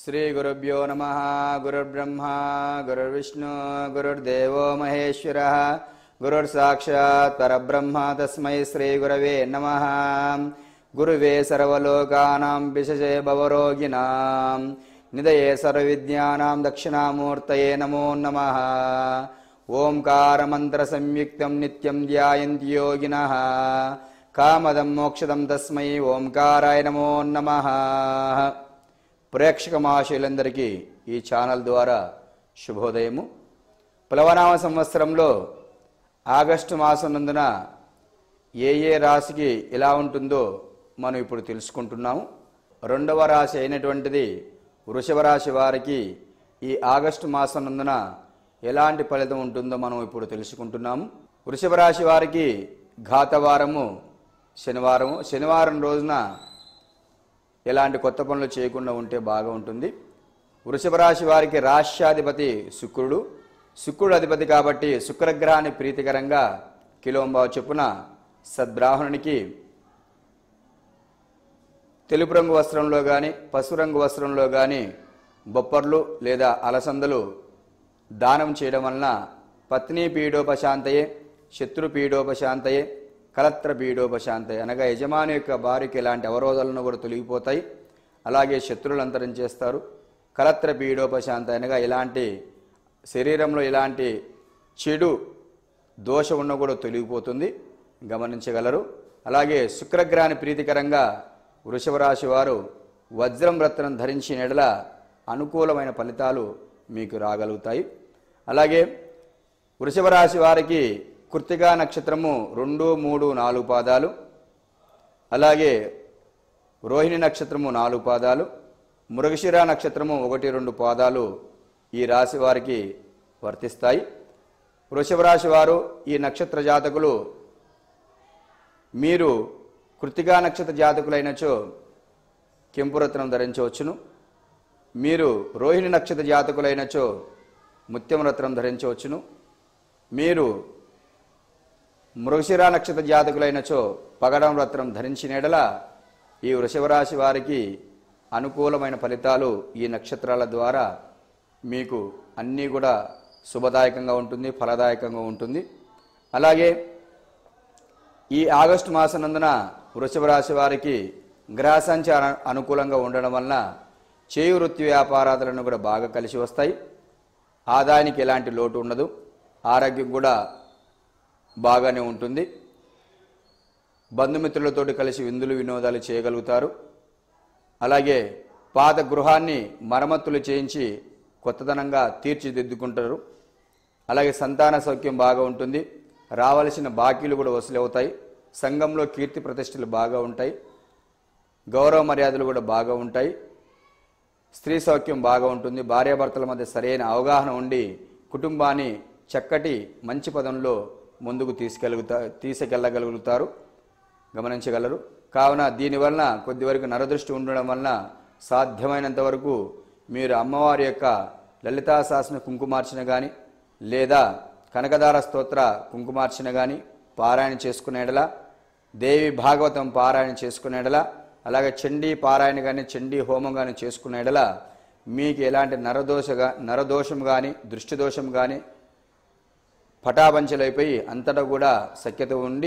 श्री गुरुभ्यो नमः। गुरुर्ब्रह्मा गुरुर्विष्णु गुरुर्देवो महेश्वरः गुरुर्साक्षात् परब्रह्म तस्मै श्री गुरवे नमः। गुरुवे सर्वलोकानां विशजे भवरोगिणां निधये सर्वविद्यानां दक्षिणामूर्तये नमो नमः। ओंकार मंत्र संयुक्तं नित्यं ध्यायन्ति योगिनः कामदं मोक्षदं तस्मै ओंकाराय नमो नमः। ప్రేక్షక మహాశయులందరికీ ఈ ఛానల్ ద్వారా శుభోదయము। ప్లవనామ సంవత్సరంలో ఆగస్టు మాసం నందున ఏ రాశికి ఎలా ఉంటుందో మనం ఇప్పుడు తెలుసుకుంటున్నాము। రెండవ రాశి అయినటువంటిది వృషభ రాశి వారికి ఈ ఆగస్టు మాసం నందున ఎలాంటి ఫలితం ఉంటుందో మనం ఇప్పుడు తెలుసుకుంటున్నాము। వృషభ రాశి వారికి ఘాతవారము శనివారం రోజున ఎలాంటి కొత్త పనులు చేయకుండా ఉంటే బాగా ఉంటుంది। వృషభ రాశి వారికి రాష్ట్రాధిపతి శుక్రుడు అధిపతి కాబట్టి శుక్రగ్రహాన్ని ప్రీతికరంగా కిలోంబావు చొప్పున సద్బ్రాహ్మణునికి తెలుపు రంగు వస్త్రంలో కానీ పసుపు రంగు వస్త్రంలో కానీ బొప్పర్లు లేదా అలసందలు దానం చేయడం వలన పత్ని పీడోపశాంతయే శత్రు పీడోపశాంతయే కలత్ర పీడోపశాంతయే అనగా యజమాని యొక్క భార్యకి ఎలాంటి అవరోధాలను కూడా తొలగిపోతాయి, అలాగే శత్రువులు అంతరించేస్తారు। కలత్ర పీడోపశాంత అనగా ఇలాంటి శరీరంలో ఇలాంటి చెడు దోషం ఉన్న కూడా తొలగిపోతుంది, గమనించగలరు। అలాగే శుక్రగ్రహాన్ని ప్రీతికరంగా వృషభ రాశి వారు వజ్రం రత్నం ధరించిన ఎడల అనుకూలమైన ఫలితాలు మీకు రాగలుగుతాయి। అలాగే వృషభ రాశి వారికి కృత్తికా నక్షత్రము 2, 3, 4 పాదాలు, అలాగే రోహిణి నక్షత్రము 4 పాదాలు, మృగశిర నక్షత్రము 1, 2 పాదాలు ఈ రాశి వారికి వర్తిస్తాయి। వృషభ రాశి వారు ఈ నక్షత్ర జాతకులు మీరు కృత్తికా నక్షత్ర జాతకులైనచో కెంపు రత్నం ధరించవచ్చును, మీరు రోహిణి నక్షత్ర జాతకులైనచో ముత్యం రత్నం ధరించవచ్చును, మీరు మృగశిర నక్షత్ర జాతకులైనచో పగడం రత్నం ధరించిన ఎడల ఈ వృషభ రాశి వారికి అనుకూలమైన ఫలితాలు ఈ నక్షత్రాల ద్వారా మీకు అన్నీ కూడా శుభదాయకంగా ఉంటుంది, ఫలదాయకంగా ఉంటుంది। అలాగే ఈ ఆగస్టు మాసనందున వృషభ రాశి వారికి గ్రహ సంచారం అనుకూలంగా ఉండడం వలన చేయు వృత్తి వ్యాపారాలను కూడా బాగా కలిసి వస్తాయి, ఆదాయానికి ఎలాంటి లోటు ఉండదు, ఆరోగ్యం కూడా బాగానే ఉంటుంది। బంధుమిత్రులతోటి కలిసి విందులు వినోదాలు చేయగలుగుతారు। అలాగే పాత గృహాన్ని మరమ్మతులు చేయించి కొత్తదనంగా తీర్చిదిద్దుకుంటారు। అలాగే సంతాన సౌఖ్యం బాగా ఉంటుంది, రావాల్సిన బాకీలు కూడా వసూలు అవుతాయి, సంఘంలో కీర్తి ప్రతిష్టలు బాగా ఉంటాయి, గౌరవ మర్యాదలు కూడా బాగా ఉంటాయి, స్త్రీ సౌఖ్యం బాగా ఉంటుంది, భార్యాభర్తల మధ్య సరైన అవగాహన ఉండి కుటుంబాన్ని చక్కటి మంచి పదంలో ముందుకు తీసుకెళ్ళగలుగుతారు, గమనించగలరు। కావున దీనివలన కొద్దివరకు నరదృష్టి ఉండడం వలన సాధ్యమైనంత వరకు మీరు అమ్మవారి యొక్క లలితా సహస్ర కుంకుమార్చన కానీ లేదా కనకదార స్తోత్ర కుంకుమార్చన కానీ పారాయణ చేసుకునేడలా, దేవి భాగవతం పారాయణ చేసుకునేడలా, అలాగే చండీ పారాయణ కానీ చండీ హోమం కానీ చేసుకునేడలా మీకు ఎలాంటి నరదోషం కానీ దృష్టి దోషం కానీ పటాపంచలైపోయి అంతటా కూడా సఖ్యత ఉండి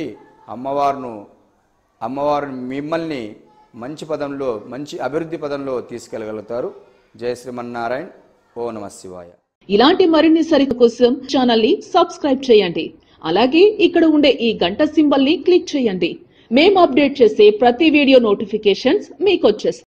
అమ్మవారు మిమ్మల్ని మంచి పదంలో మంచి అభివృద్ధి పదంలో తీసుకెళ్ళగలుగుతారు। జయ శ్రీమన్నారాయణ। ఓ నమః శివాయ। ఇలాంటి మరిన్ని సరిత కోసం ఛానల్ ని సబ్స్క్రైబ్ చేయండి, అలాగే ఇక్కడ ఉండే ఈ గంట సింబల్ ని క్లిక్ చేయండి। మేము అప్డేట్ చేసే ప్రతి వీడియో నోటిఫికేషన్స్ మీకు వచ్చేస్తాయి।